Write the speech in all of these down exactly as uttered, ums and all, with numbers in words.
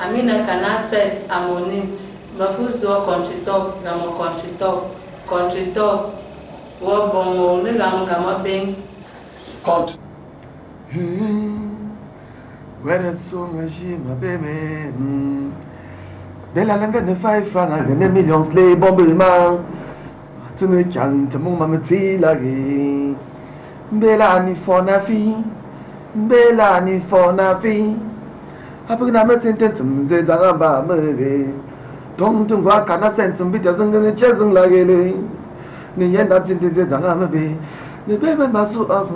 Amina Kana said, Amoni, Mafuzo country talk, Gamo country talk, country talk, what bongo, Legam Gama Bing. Count. Where is so much, my baby? Bella Langa, five francs, and a million slave bomber man. To me, can't to Mamma Tilagi. Bella ni for Nafi, Bella ni for Nafi. Happy Namet intentum, Zezaraba, maybe. Tom to work and a sentence because I'm going to chasm like a lady. The end that's in the Zanabe. The baby must so up.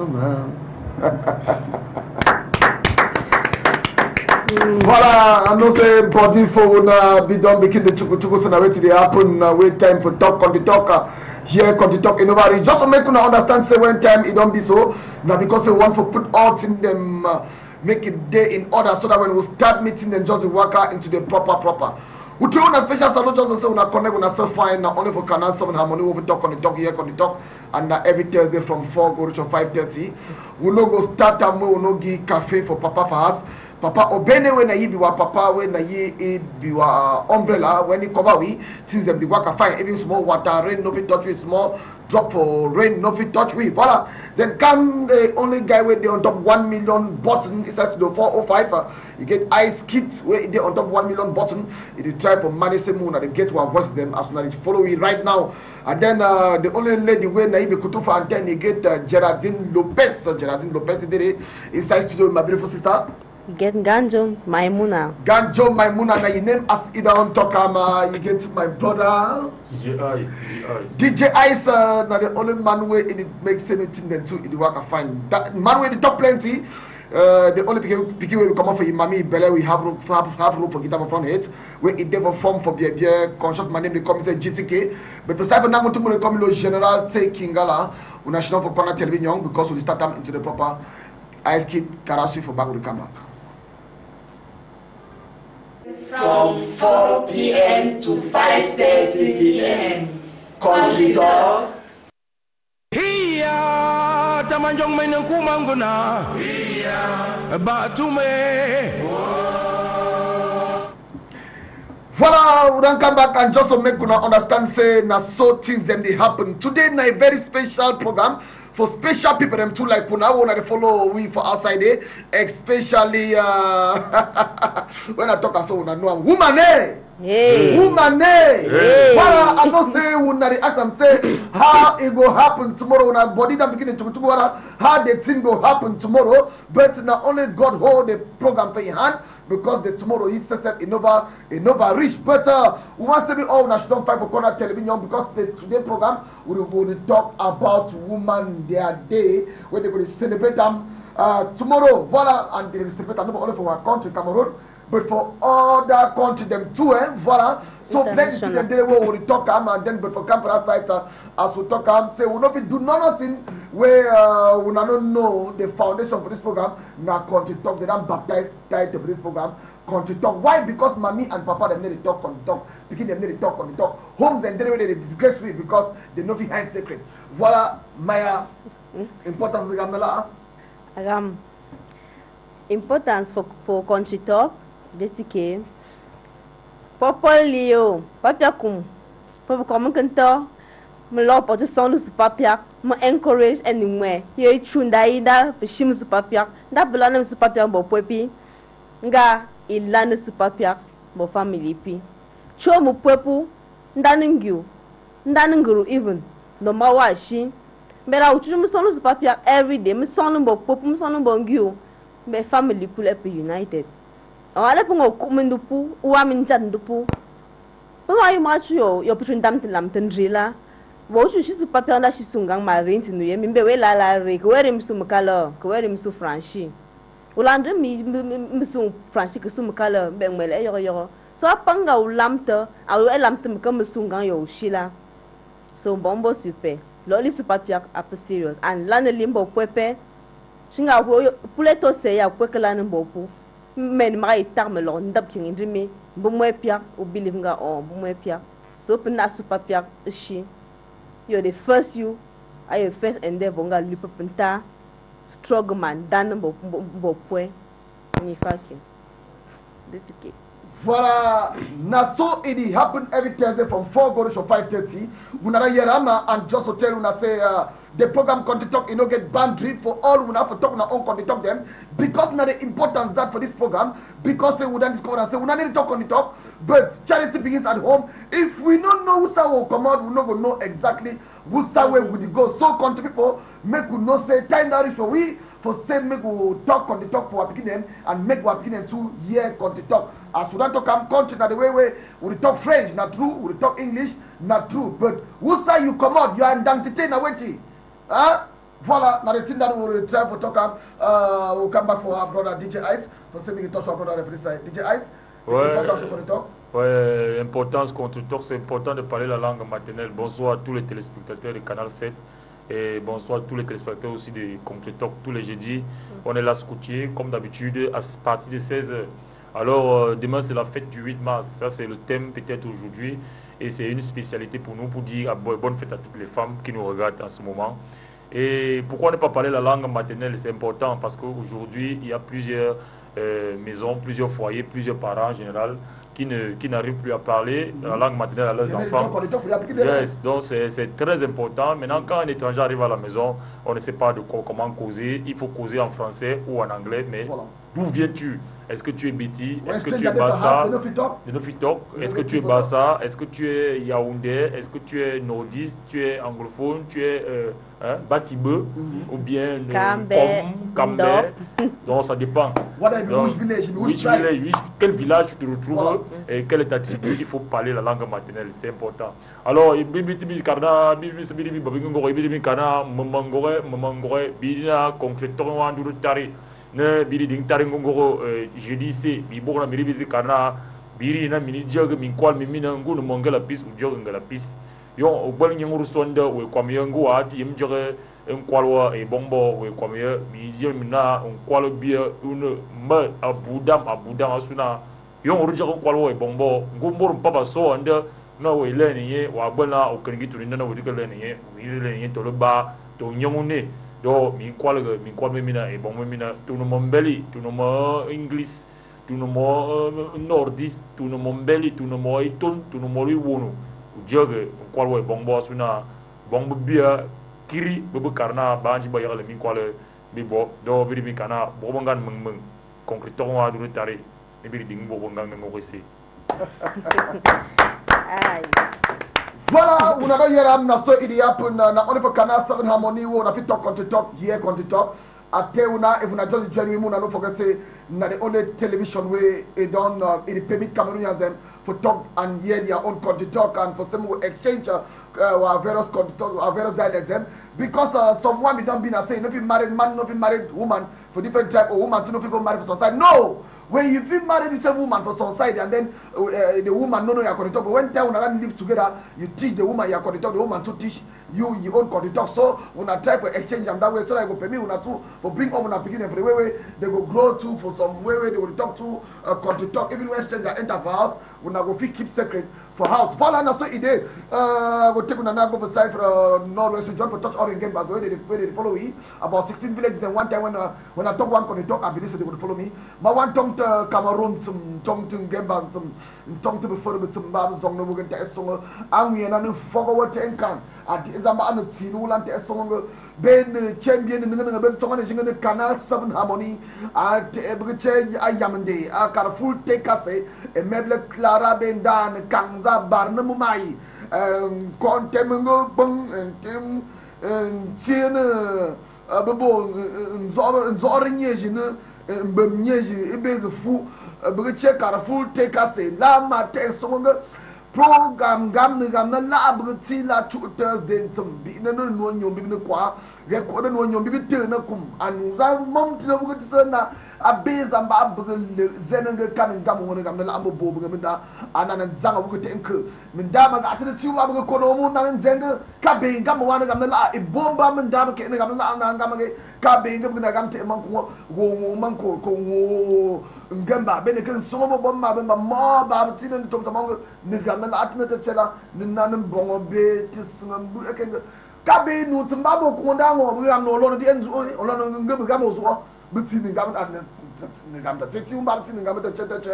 Voilà, I'm not saying body for now be done making the chukuchukus and wait till they happen. Wait time for talk on the talker. Here, on the talk in nobody. Just to make you understand, say when time it don't be so. Now because we want to put out in them. Uh, make it day in order so that when we start meeting them just work out into the proper proper. We do a special salute just so we connect with ourselves fine now only for Canal seven Harmony we talk on the talk here on the talk and uh, every Thursday from four go to five thirty. We no go start and we no give cafe for Papa for us. Papa obene when I be wa papa when I be wa umbrella when he cover we since them the work fine even small water rain no fit touch with small drop for rain no fit touch with voila then come the only guy where they on top one million button it says to the four oh five uh, you get ice kit where they on top one million button it try for money same moon and they get to voice them as soon as it's following right now and then uh, the only lady where Naibe Kutufa and then you get uh, Geraldine Lopez uh, Geraldine Lopez inside studio my beautiful sister. Get Ganjo Maimuna. Ganjo Maimuna, now you name as Idan Tokama, you get my brother. D J Ice, D J Ice. D J Ice, uh, now the only man way it makes seventeen then two in the work I find. That man way the top plenty. Uh, the only picking way we come up for Imami Bele, we have room, have, have room for guitar from it. Where it never form for the beer conscious man name they come say G T K. But for seven now to come in General Take Kingala, we national for corner television because we start them into the proper ice kit Karasui for back with the camera. From four p m to five thirty p m Country Talk. Hiya, tamanjong menang kumanguna. Hiya, batume. Voilà, we don't come back and just to make you understand say na so things them they happen. Today na a very special program. For special people, them too like Puna, when I follow we for outside there, especially uh, when I talk as so, I know I'm woman, eh? Hey. Woman, eh? Hey. Well, I'm not saying when I ask them, say how it will happen tomorrow, when I body that beginning to tomorrow, how the thing will happen tomorrow, but not only God hold the program for your hand. Because the tomorrow is set Innova Innova reach. But uh, we want to be all national five for corner television because the today program we will talk about women their day where they will celebrate them uh, tomorrow. Voila, and they will celebrate them not only for our country, Cameroon, but for other country them too. Eh? Voila. So plenty things them they will talk um, and then but for come for that side uh, as we talk um, say we not be do nothing where uh, we not know the foundation for this program. Now country talk they don't baptize title for this program. Country talk. Why? Because mommy and papa them need to talk on the talk. Picking them need to talk on the talk. Homes and they they disgrace with because they know behind secret. Voila, Maya. Importance of the gamela. Agam. Importance for for country talk. Detike. Popolio, papiakum, papa como cantor, me lo pode som do papiak, me encourage anywhere. Ye chunda ida, peshim su papiak, da belana su papiak bo pepi, nga ilana su papiak bo family pi. Cho mu pepu, ndaningyu, ndaninguru even, no mawa shi. Bela uchu mu som su papiak every day, me som bo pepu, me som bo ngyu, me family pull up united. Wala pun aku mendupu, uang minjan dupu. Bawa you machu yo, yo putrin dam telam tendrila. Bawa tu shisu papian da shisungang marin sinu ye, mimbe we la la re, kwere misu mukala, kwere misu franchi. Ulandre mi misu franchi kesu mukala, beng mele yo yo. So apanga ulam te, awu elam te muka misungang yo shila. So bombo super, loli su papiak apa serious, and lana limbo pepe. Shinga puleto se ya kwekela nimbopu. Men mai tar me lo ndap king ndimi bu moy pia u believe nga on bu moy pia so pna super pia shi you're the first you I your first endeavor nga lupa penta strong man dan bo bo point ni fakin detike Voilà, Naso it happen every Thursday from four go to five thirty. Unara Yerama and just hotel una say uh, the program Conti Talk, you know, get boundary for all we have to talk on Conti Talk them because now the importance that for this program because they wouldn't discover and say we don't need to talk on the talk, but charity begins at home. If we don't know who will come out, we not gonna know exactly who way would go. So country people make we know say time that for we for say make we talk on the talk for our beginning and make our beginning two year Conti Talk. As we don't talk country, not the way we we talk French, not true. We talk English, not true. But who say you come out, you are identity na waiting. Huh? Voilà, now the thing that we will try to talk about, uh, we'll come back for our brother D J Ice. For saying we talk our brother D J Ice. Ouais, ouais, importance contre talk, c'est important de parler la langue maternelle. Bonsoir à tous les téléspectateurs de Canal sept et bonsoir à tous les téléspectateurs aussi de Contre Talk tous les jeudis. On est là scoutier comme d'habitude à partir de seize heures. Alors euh, demain c'est la fête du huit mars, ça c'est le thème peut-être aujourd'hui et c'est une spécialité pour nous pour dire bonne fête à toutes les femmes qui nous regardent en ce moment. Et pourquoi ne pas parler la langue maternelle? C'est important parce qu'aujourd'hui il y a plusieurs euh, maisons, plusieurs foyers, plusieurs parents en général qui ne qui n'arrivent plus à parler la langue maternelle à leurs enfants. Yes, donc c'est très important. Maintenant quand un étranger arrive à la maison, on ne sait pas de quoi, comment causer. Il faut causer en français ou en anglais, mais voilà. D'où viens-tu? Est-ce que tu es Betty? Est-ce que tu es Bassa? De Nofitok? Est-ce que tu es Bassa? Est-ce que tu es Yaoundé? Est-ce que tu es nordiste? Tu es anglophone? Tu es euh, hein, Batibe? Mm-hmm. Ou bien Kambe? Donc ça dépend. Donc, which village, which, quel village tu te retrouves voilà. Et quelle est ta tribu? Il faut parler la langue maternelle, c'est important. Alors, Bibi Karna, Bibi Bibi Babingore, Bibi Kana, Mamangore, Mamangore, Bina, concrètement, Andurutari. Ne biri ding taring ngoro jeudi c'est bi bokna miri bizi kana biri na mini jog min kwal mi mina ngunu mongala pis u jog ngala pis yo o bal nyanguru sonda we kwamiya ngu ati yim joge en kwalwa e bombo we kwamiya mi jëm na on kwalo biya un ma abudam abudam asuna yo nguru jogo kwalwa e bombo ngumbur papa so anda na we leni ye wa bana o kengi tuni na we dikale ni ye wi leni ye to lo ba to nyamune do mi kwal ga mi kwal mina e bon mina tu no mombeli tu no mo english tu no mo nordist tu no mombeli tu no mo iton tu no mo riwono joge kwal we bon bo suna bon bia kiri bu karna banji ba yale mi kwal bi bo do bi mi kana bo ngan meng meng concrètement wa du tari ni bi ding bo ngan ngo se ai. Voilà, on a hier am na so idi happen na only for Canal seven Harmony wo na fit talk on to talk here on to talk ate una if una just join me una no forget say na the only television way it don uh, it permit Cameroonians them for talk and hear their own country talk and for some exchange uh, our various country talk our various dialects them because uh, someone be don be na say no fit married man no fit married woman for different type of woman to no fit go marry for some side no. When you feel married with a woman for some side and then uh, the woman no know you are going to talk, but when time when I live together, you teach the woman you are going to talk, the woman to teach you your own going to talk. So when I try to exchange them that way, so I go pay me when I too for bring home when I begin for the way way they go grow too for some way way they will talk to uh, going to talk even when stranger enter for house when I go fit keep secret for house. Voilà na so idée. Uh, go take una na go beside for uh, Northwest region for touch all in game as well. They they follow me about sixteen villages and one time when uh, when I talk one going to talk I believe they would follow me. But one tongue to Cameroon some tongue to Gemba some tongue to before with some bab song no we can test song. And we na no forward to encan. At izamba anu tinu lan test song ben champion in the ben song in the Canal seven Harmony at every change I yamende a careful take us a meble Clara ben dan kanza barna mumai um contemengo bung and tim and chin a bebo zor zorinyeji ne mbemyeji ebeze fu bege careful take us la matin song program gam ni gam na la abruti la tu Thursday some bi na no no nyom bi ne kwa record no nyom bi te na kum anu za mom ti na buga ti na abeza mba abuga zenenge kan gam wona gam na la ambo bo buga minda anana zanga buga te enke minda ma ga ati ti wa buga ko no mu na zenga ka be gam wana gam na la e bomba minda ba ke ne gam na na gam ge ka be gam na gam te man ko go man ko ko ngamba bene kan somo bomba bomba ma ba ti ne to to mango ni gam na atna te tsela ni nanan bongo be ti sngam bu eken ka be nu tsamba bo ko nda ngo bu gam no lo di enzu o lo no ngam gam o so bu ti ni gam atna ni gam ta ti umba ti ni gam ta che che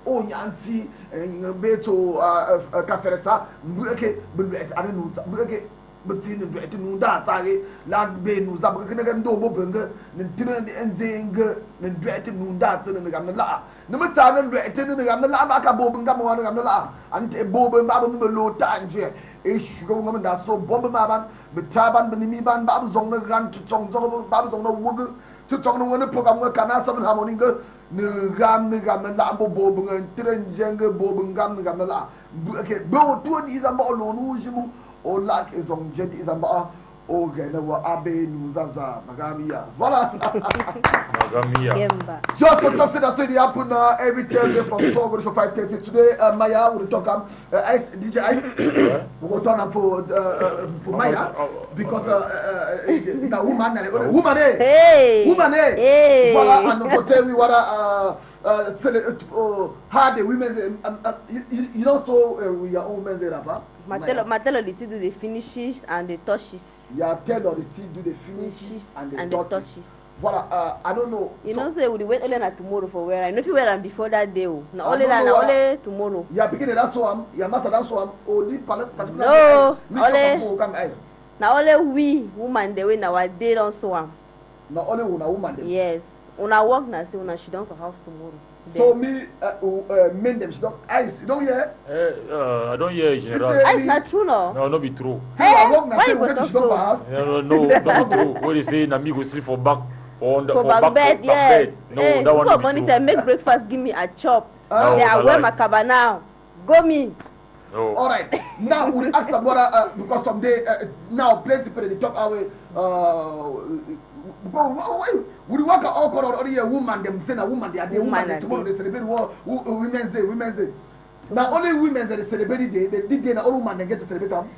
o nyanti beto kafereta mbeke bulwet ane nuza mbeke betini ndwet nunda tsare la be nuza mbeke ne ndo bo benga ntine nzenga ndwet nunda tsene ne gamna la ne mutsa ne ndwet ne gamna la ba ka bo benga mo ne gamna la ante bo be ba bo lo tanje e shugo ngam da so bombe ma ban betaban benimi ban ba zong ne ran tsong zong ba zong no wugu tsong no ne program ne kana seven harmony ge ne gam ne gam la bo bo benga tren jenge bo benga ne gam la okay bo to ni za mo lo nu jimu o la ke zong jendi za ba o ge ne wa abe nu za za magamia voilà Magamia. Just to talk, say that's what happen uh, every Thursday from four to five thirty. Today, uh, Maya will talk um, uh, Ice, D J Ice. We will turn up for uh, uh, for Maya because uh, uh, uh, the woman, uh, woman, eh, Hey. woman, eh. Hey. Voilà, and for tell me what uh, uh, uh, how the women, um, uh, you, you don't so uh, your own men's rapper. Matelo, Matelo, they still do the finishes and the touches. Yeah, tell her they still do the finishes Finishes and the and the touches. touches. Voilà, uh, I don't know. You so, know, say we wait only na tomorrow for wear. I know if you wear them before that day. Oh. Na I only don't na know na what- only tomorrow. ya begin that so am ya masa that so am only particular No, me only- come come eyes Na only we woman the way na our day don't so am. na only una woman dem Yes. Una work na say una she don for house tomorrow. so Then. me uh, uh, men dem she don eyes you don hear Eh, uh, I don't hear in general. It's a- Ah, it's not true no. No, no be true. say I Eh, work na why say you go we talk she don so? for house No, no, no, not be true. When they say na me go sleep for back on the For back bed, yes. bed. No, hey, that one go no be monitor, true. make breakfast, give me a chop. Ah. Then No, I na wear lie. my kaba now. Go me. No. all right now we ask some brother uh, because someday uh, now plenty people dey talk away uh, go why we work all color all year woman dem say na woman dey dey woman Woman dey a tomorrow day. dey celebrate wo- wo- women's day women's day na only women dey celebrate the day the day na all woman dem get to celebrate am.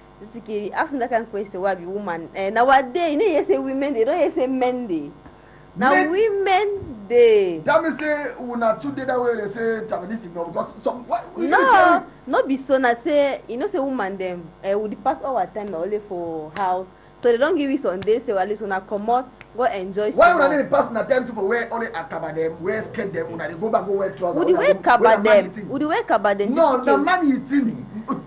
Tiki, ask me that kind of question. Why be woman? Eh, nowadays, you know, you say women, they don't you say men day. Now Men- women day. That means say una two day that way they say Taiwanese no because some what No, not be so. Na say you know say woman them. Eh, we dey pass all our time na only for house, so they don't give you Sunday. Say well, at least una come out, go enjoy. why small. una need pass una time to for wear only akaba them wear skirt them una dey go back go wear trousers. We dey wear kaba them. We dey wear kaba them. No, na man eating.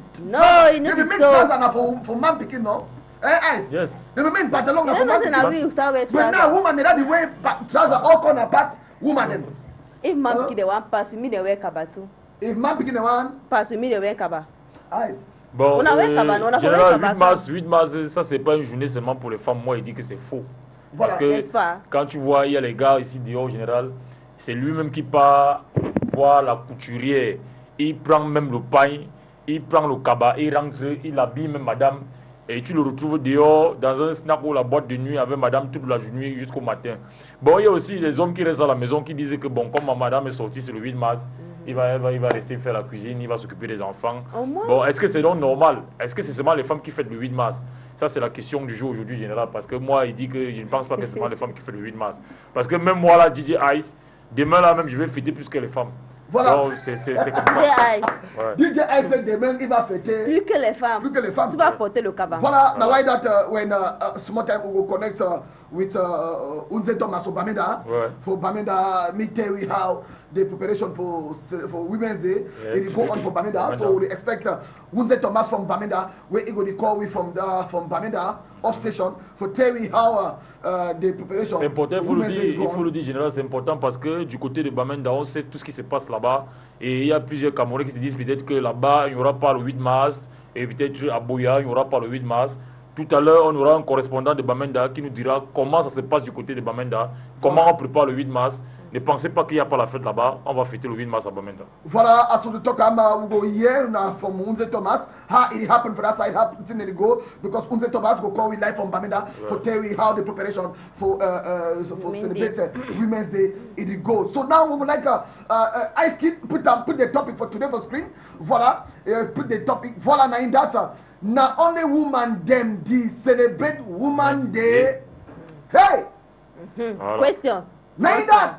No, you know They be make so. trousers na for for man pikin no. Eh eyes. Yes. They make pantalon na You for know man say na pikin. we start wear But now trouser. woman dey that be wear pa- trouser all corner pass woman them. If man Huh? pikin dey wan pass, we me dey wear kaba too. If man pikin dey wan Pass, we me dey wear kaba. eyes. Bon, On a ouais, cabane, on a fait général, cabane. huit mars, huit mars, ça c'est pas une journée seulement pour les femmes. Moi, il dit que c'est faux. Voilà, Parce que n'est-ce pas? quand tu vois, il y a les gars ici dehors, en général, c'est lui-même qui part voir la couturière. Il prend même le pain, il prend le cabas, il rentre, il habille même madame. Et tu le retrouves dehors dans un snack ou la boîte de nuit avec madame toute la journée jusqu'au matin. Bon, il y a aussi les hommes qui restent à la maison qui disent que bon, comme ma madame est sortie c'est le huit mars, il va, il va, il va rester faire la cuisine, il va s'occuper des enfants. Au moins. Bon, est-ce que c'est donc normal? Est-ce que c'est seulement les femmes qui fêtent le huit mars? Ça, c'est la question du jour aujourd'hui, général. Parce que moi, il dit que je ne pense pas que c'est seulement les femmes qui fêtent le huit mars. Parce que même moi, là, D J Ice, demain, là, même, je vais fêter plus que les femmes. Voilà. Donc, c'est c'est- c'est comme D J ça. Ice, Ouais. D J Ice demain il va fêter. plus que les femmes. Plus que les femmes. Tu vas porter le cabas. Voilà, now why that uh, when uh, uh, small time we will connect uh, with uh, uh, Unze Thomas for Bamenda. Ouais. For Bamenda, me tell you how the preparation for for Women's Day Yes. it will go on for Bamenda. So Bamenda. we expect uh, Unze Thomas from Bamenda, where he go to call we from the, from Bamenda up station for tell you how uh, uh, the preparation. C'est important, il for faut, le Women's dire, Day il go faut on. le dire, général, c'est important parce que du côté de Bamenda, on sait tout ce qui se passe là-bas. Et il y a plusieurs Camerounais qui se disent peut-être que là-bas, il n'y aura pas le huit mars. Et peut-être à Boya, il n'y aura pas le huit mars. Tout à l'heure, on aura un correspondant de Bamenda qui nous dira comment ça se passe du côté de Bamenda, comment on prépare le huit mars. Ne pensez pas qu'il n'y a pas la fête là-bas, on va fêter le huit mars à Bamenda. Voilà, as we talk about we go here now from Unze Thomas, how it happened for that side, happened in the go because Unze Thomas go call we live from Bamenda for tell we how the preparation for uh, uh so for Women's celebrate uh, Women's Day it go. So now we would like uh, uh, uh Ice Kid put um, put the topic for today for screen. Voilà, uh, put the topic. Voilà, now in that uh, now only woman them the celebrate Woman Day. Hey, Voilà. Question. now in that.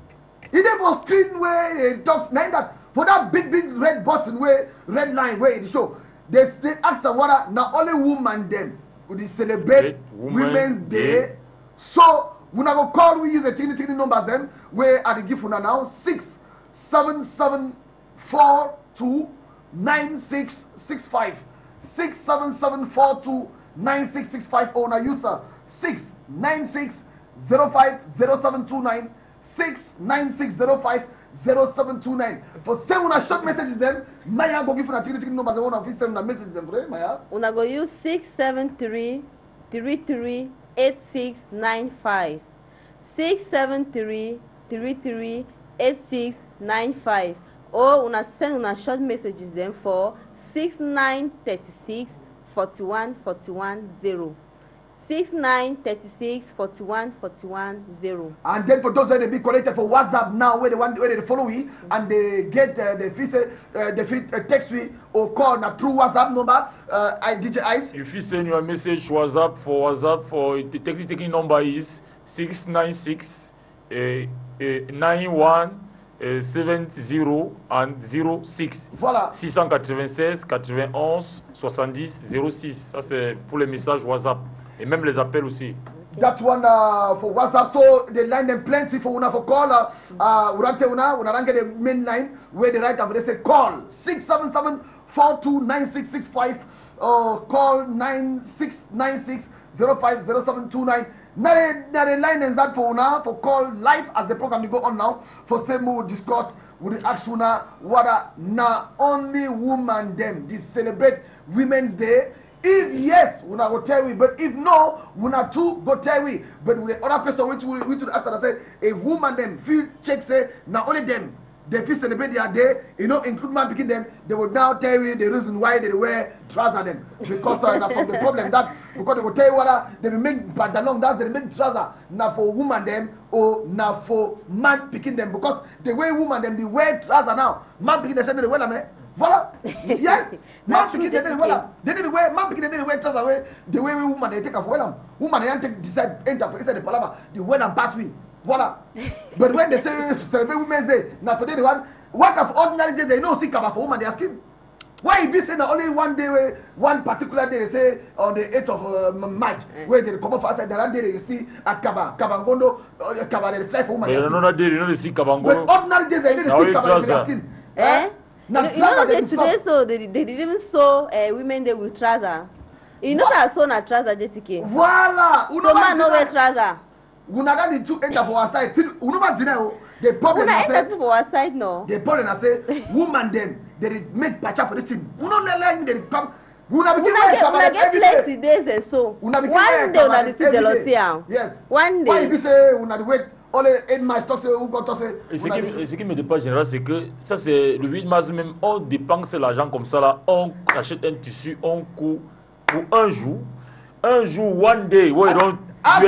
It dey for screen where it talks now that for that big big red button where red line where it show they they ask some water now only woman them would celebrate Women Women's Day. Day. So we not go call we use the tiny tiny numbers them where are the gift una now six seven seven four two nine six six five. six seven seven four two nine six six five. Oh, now user six nine six zero five zero seven two nine. six nine six zero five zero seven two nine. For send una short messages then, Maya go give una three three numbers. I want to send una message them, right, Maya? Una go use six seven three three three eight six nine five. six seven three three three eight six nine five. Or una send una short messages then for six nine three six four one four one zero. six nine three six four one four one zero. And then for those who they be connected for WhatsApp now, where they want, where they follow we and they get uh, the fit, uh, the fit uh, text we or call now through WhatsApp number. Uh, I D J Ice. If you send your message WhatsApp for WhatsApp for the technical number is six nine six nine one seven zero and zero six. Voilà. six cent quatre-vingt-seize quatre-vingt-onze soixante-dix zéro six. Ça c'est pour les messages WhatsApp. Et même les appels aussi. That one uh, for WhatsApp. So they line them plenty for una for call. Uh, uh, urante una una range the main line where they write up. They say call six seven seven four two nine six six five. Uh, call nine six nine six zero five zero seven two nine. Now the, now the line is that for una for call live as the program will go on now. For same we will discuss. We will ask una what are now only woman them. They celebrate Women's Day. If yes, we not go tell we, but if no, we not too go tell we. But with the other question which we which we ask and say, a woman them feel check say not only them they feel celebrate their day, you know, include man picking them, they will now tell you the reason why they wear trousers them. Because uh, that's some the problem that because they will tell you what uh, they will make pantalon, that's they make trouser now for woman them or now for man picking them because the way woman them they wear trouser now, man picking them say they wear them. Voilà. Yes. Man picking they didn't wear. They didn't wear. Man picking they didn't wear trousers away. The way we woman they take off wear them. Woman they take decide enter inside the palava. They wear them pass we. Voilà. But when they say celebrate Women's Day, now for them one what of ordinary day they know see cover for woman they asking. Why if you say that only one day where one particular day they say on the eighth of uh, March where they come up for outside that day they see at Kaba Kabangondo or Kaba they fly for woman. But another day you know they see Kabangondo. But ordinary days they didn't see Kaba they asking. Eh? You know, you know that today so they, they didn't even sew uh, women there with trouser. You know that sew na trouser J T K. Voilà. So man no wear trouser. We not got the two enter for our side. We no want to the problem. We not enter for our side no. The problem I say woman them they make patcha for the thing. We not let them come. We not begin to get we get plenty days and so. One day we not listen jealousy. Yes. One day. Why you say we not wait? Et ce qui, ce qui me dépasse général, c'est que ça c'est le huit mars même, on dépense l'argent comme ça là, on achète un tissu, on coud pour un jour, un jour, one day, ouais, donc on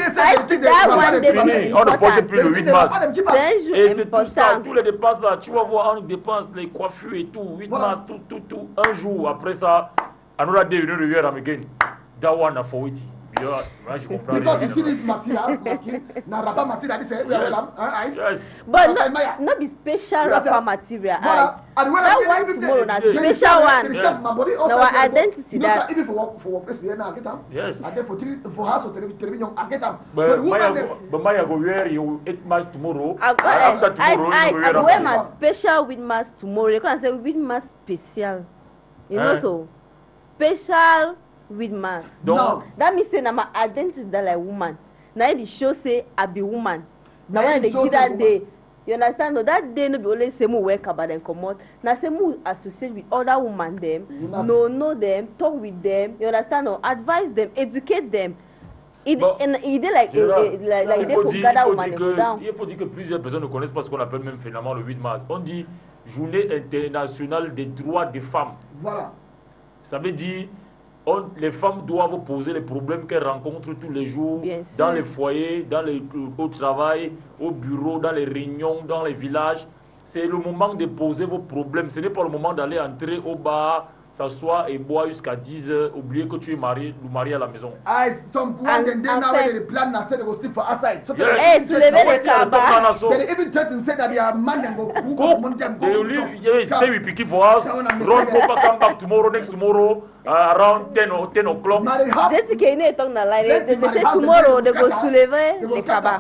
ne porte plus le huit mars. Et c'est tout ça, tous les dépenses là, tu vas voir, on dépense les coiffures et tout, huit mars, tout, tout, tout, un jour, après ça, another day, you know, the I'm again. That one, for it. Because you see this material, na rubber material, this is yes. But not, not be special rubber material. Voilà. And when that one tomorrow, na special one. Yes. No identity that. Even for work, for work place, yeah, I get them. Yes. And then for for house or television, I get them. But but Maya go wear you eight March tomorrow. After tomorrow, I I go wear my special with mask tomorrow. You can say with mask special. You know so special. With mask. No. That means say na my identity that like woman. Now it show say I be woman. Now when they give that day, you understand? No, that day no be only say me work about them come out. Now say me associate with other women them, no know them, talk with them. You understand? No, advise them, educate them. Il est like il faut gather woman down. Il faut dire que plusieurs personnes ne connaissent pas ce qu'on appelle même finalement le huit mars. On dit Journée internationale des droits des femmes. Voilà. Ça veut dire On, les femmes doivent poser les problèmes qu'elles rencontrent tous les jours dans les foyers, dans les, au travail, au bureau, dans les réunions, dans les villages. C'est le moment de poser vos problèmes. Ce n'est pas le moment d'aller entrer au bar, s'asseoir et boire jusqu'à dix heures, oublier que tu es marié, marié à la maison. Ah, some women then now they plan and say they will sleep for outside. So hey, soulever les cabas. They even threaten and say that they are man and go cook money them go. They will yes, stay with Piki for us. Run Copa come back tomorrow, next tomorrow, uh, around ten or ten o'clock. J T K ne talk na lie. They say tomorrow they go soulever les cabas.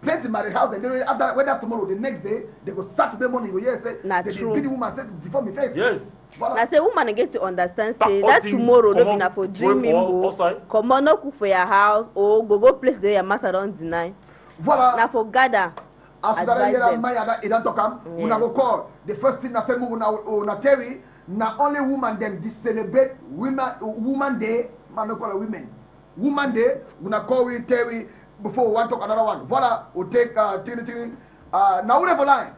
plenty married house and then after whether tomorrow the next day they go Saturday morning go hear say Na they true. be the woman say before me face. Yes. Voilà. Na say woman get to understand Ta- say all that thing- tomorrow no be comment- na for for- dreaming for- o. outside. Comot no cook for your house or go go place where your master don deny. Voilà. Na for gather. As you don't advise hear that them. man that he don't talk am, Yes. una go call. The first thing I say move una una tell we na only woman them this celebrate women woman day, man no call it women. Woman day, una call we tell we before we want talk another one. Voilà, we take uh thing thing uh now we for line.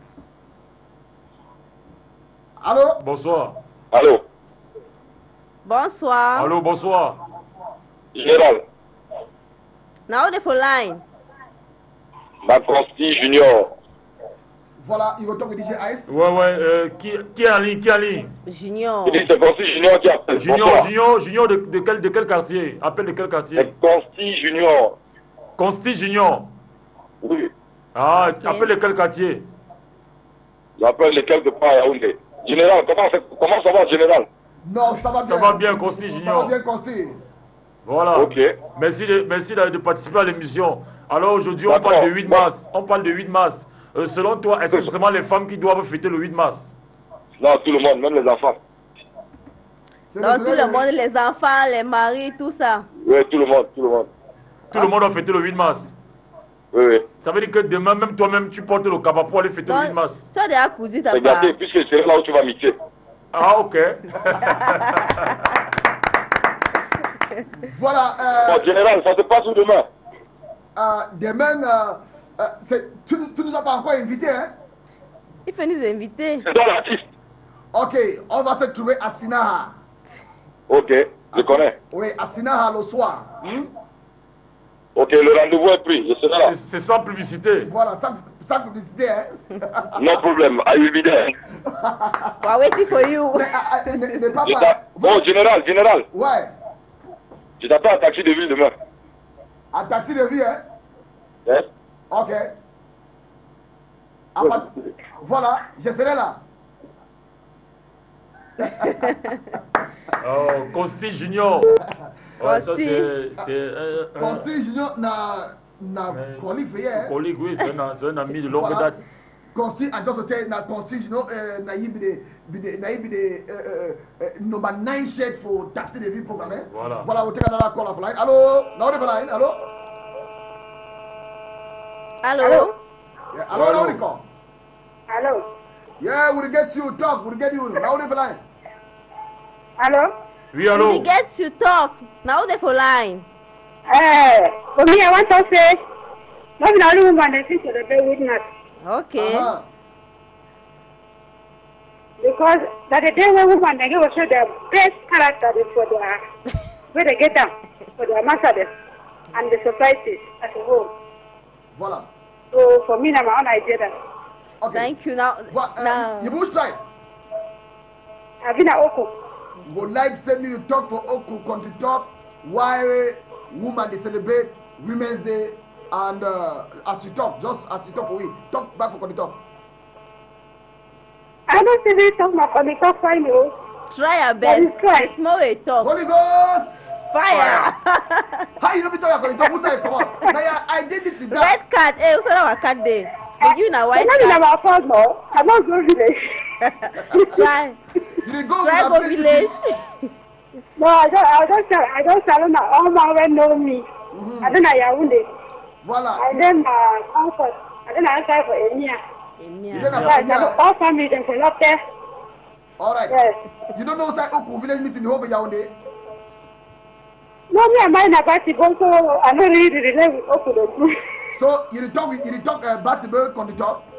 Allô? Bonsoir. Allô, Bonsoir. Allô, bonsoir. Général, Now they for line. Makonsti Junior. Voilà, il va talk with D J Ice. Ouais, ouais. Euh, qui, qui est en ligne? Qui est en ligne? Junior. Il dit c'est Consti Junior qui appelle. Junior, Bonsoir. Junior, Junior de, de, quel, de quel quartier? Appelle de quel quartier? C'est Consti Junior. Consti Junior. Oui, Ah, Ok. appelle de quel quartier? j'appelle les quelque part à Yaoundé. Général, comment, ça- comment ça va, Général? Non, ça va bien. Ça va bien, Consti Ça va Junior. bien Consti. Voilà. Ok. Merci de, merci de, de participer à l'émission. Alors aujourd'hui, on D'accord. parle de huit mars. On parle de huit mars. Euh, selon toi, est-ce que c'est seulement les femmes qui doivent fêter le huit mars? Non, tout le monde, même les enfants. C'est Donc tout vrai, le monde, les enfants, les maris, tout ça. Oui, tout le monde, tout le monde. Tout le monde doit fêter le huit mars. Oui, oui. Ça veut dire que demain, même toi-même, tu portes le cabas pour aller fêter le huit Donc, mars. tu as déjà coudu ta part. Regardez, puisque c'est là où tu vas mixer. Ah, ok. Voilà, euh, Bon, Général, ça se passe où demain? euh, demain, euh, euh, c'est- tu, tu nous as pas encore invité, hein? Il faut nous inviter. C'est dans l'artiste. Ok, on va se trouver à Sinaha. Ok, je connais. Oui, à Sinaha le soir. Hmm? Ok, le rendez-vous est pris, je serai là. C'est- C'est sans publicité. Voilà, sans, sans publicité, hein? No problem, I will be there. We're waiting for you. Mais, ah, ah, ne, ne pas Je pas. t'a- Bon, Général, Général, Ouais, je t'attends à taxi de ville demain. à taxi de vie, hein? Yes? Ok. Ah, bah, voilà, je serai là. Oh, Consti Junior. Ouais, ça Consti. c'est. c'est euh, un- Conseil Junior na na Mais- collègue fait, un hein? collègue, oui, c'est un, c'est un ami de longue Voilà. date. Conseil à just hotel na conseil Junior euh, na yibi de bide na yibi de euh euh number nine shirt for taxi de vie programme. Hein? Voilà. Voilà, on take another call off line. Allô, now the line. Allô. Hello? Yeah, hello, Hello. now the call. Hello. Yeah, we'll get you talk. We'll get you now the line. Hello. Oui, allô? We get to talk. Now they for line. Uh, for me, I want to say, not the only woman that is the day witness. Okay. Uh-huh. Because that the day when woman they will show their best character is for their where they get them, for their master and the society as a whole. Voilà. So for me, I'm on idea that Okay. Thank you. Now, Well, uh, now. you bush strike. I've been at Oko. Would like send me to talk for Oku Country Talk. Why woman they celebrate Women's Day and uh, as you talk, just as you talk for we talk back for Country Talk. I don't see this talk my on the top fine you. Try your best. Let me try. The small way talk. Holy Ghost! Fire. How you know me talk your Country Talk? Who say come on? Now your identity that. Red card. Hey, what's our card day? But you know I'm white not in card. our fault, no. I'm not going village. Try. You dey go Try with go your village. No, I don't. I don't. Tell, I don't tell them all my men know me. Mhm. I don't know Yaoundé. Voilà. And then uh, comfort. I don't know answer for Emia. You don't Emia. know Right, Kenya. all family them for up there. All right. Yes. You don't know say Oku village meeting the whole Yaoundé. No, me and mine about to go, so I don't really relate with Oku. So you dey talk with you dey talk uh, Batibel Country Talk.